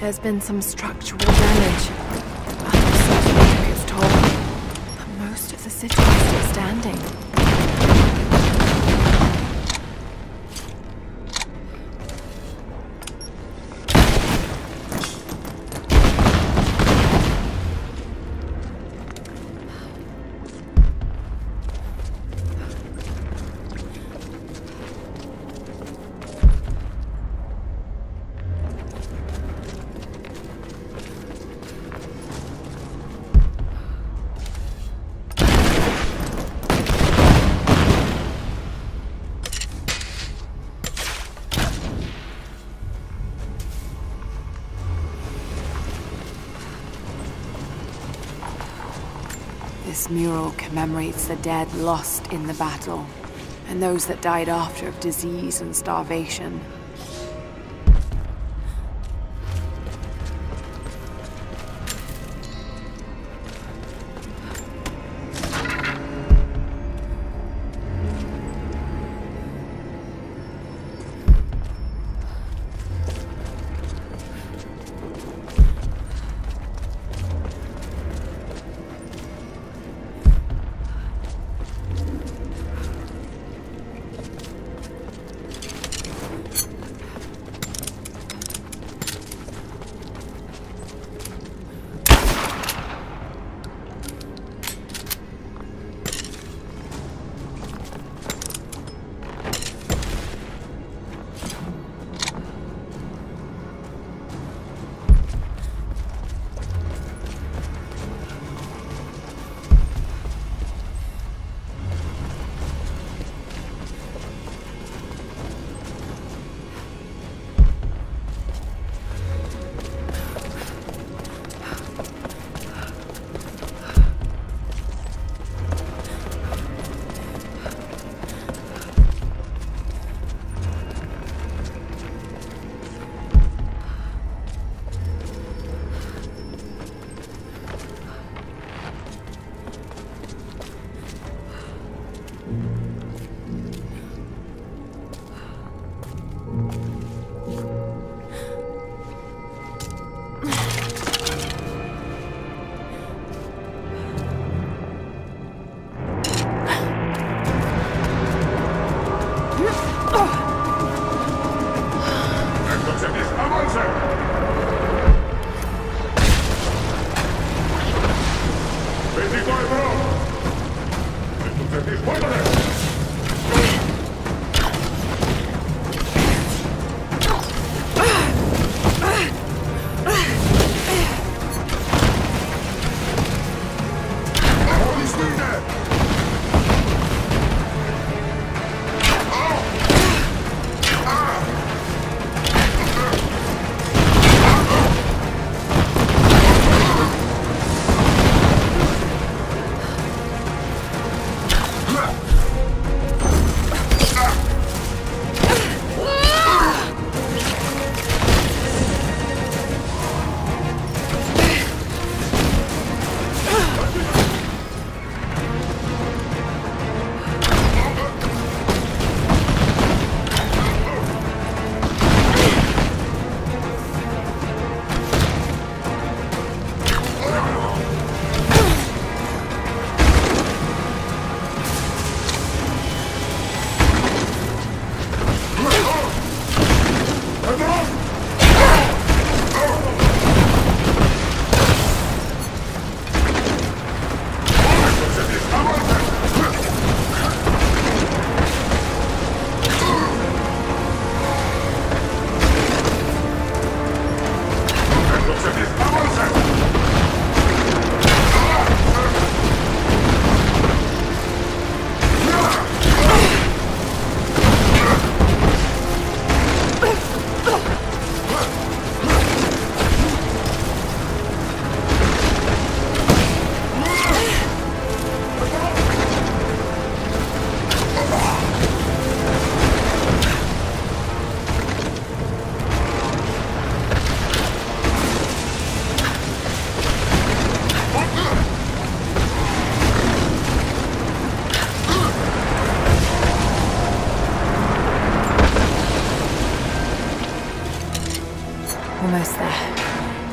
There's been some structural damage. Others certainly took its toll. But most of the city is still standing. This mural commemorates the dead lost in the battle, and those that died after of disease and starvation.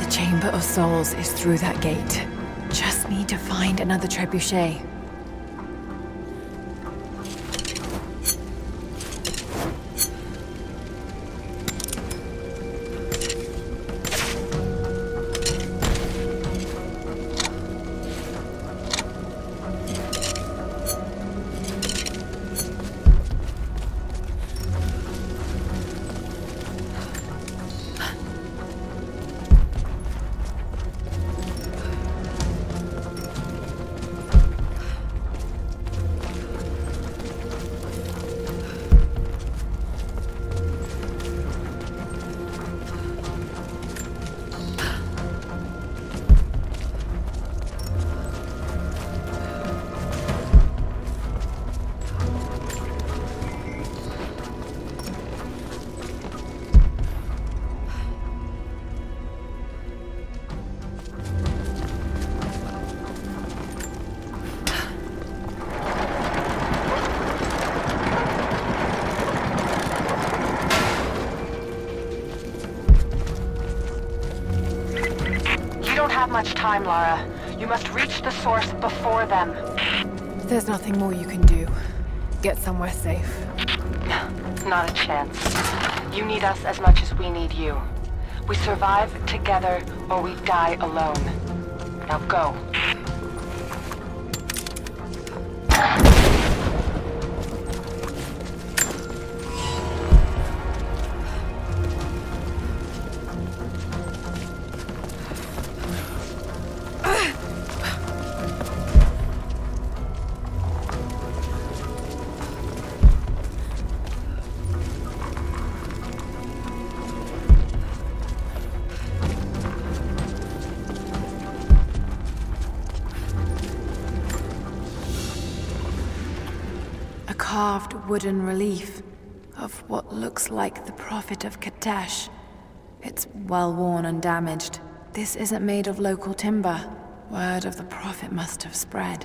Chamber of Souls is through that gate. Just need to find another trebuchet. Much time, Lara. You must reach the source before them. There's nothing more you can do. Get somewhere safe. Not a chance. You need us as much as we need you. We survive together, or we die alone. Now go. Carved wooden relief of what looks like the Prophet of Katesh. It's well worn and damaged. This isn't made of local timber. Word of the Prophet must have spread.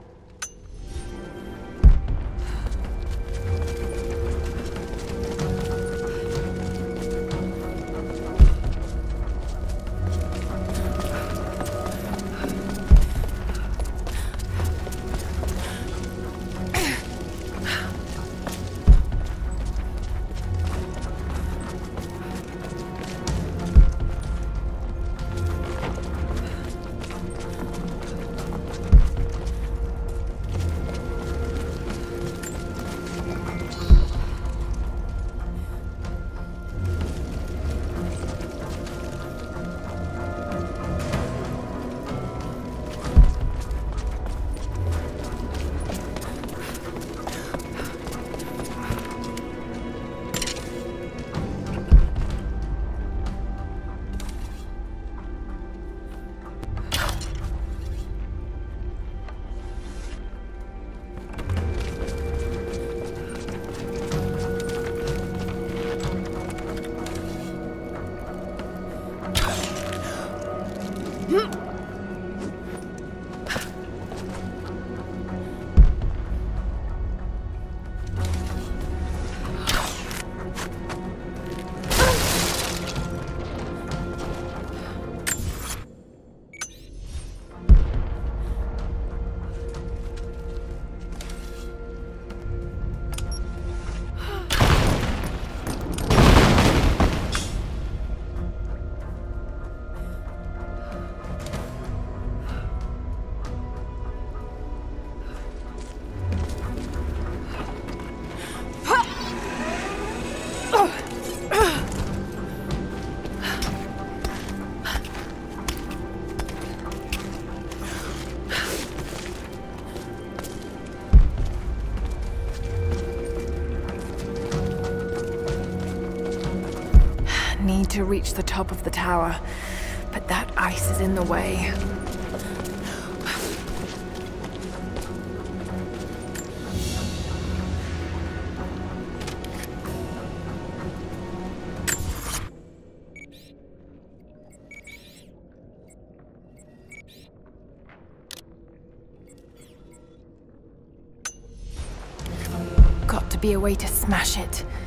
Need to reach the top of the tower, but that ice is in the way. Got to be a way to smash it.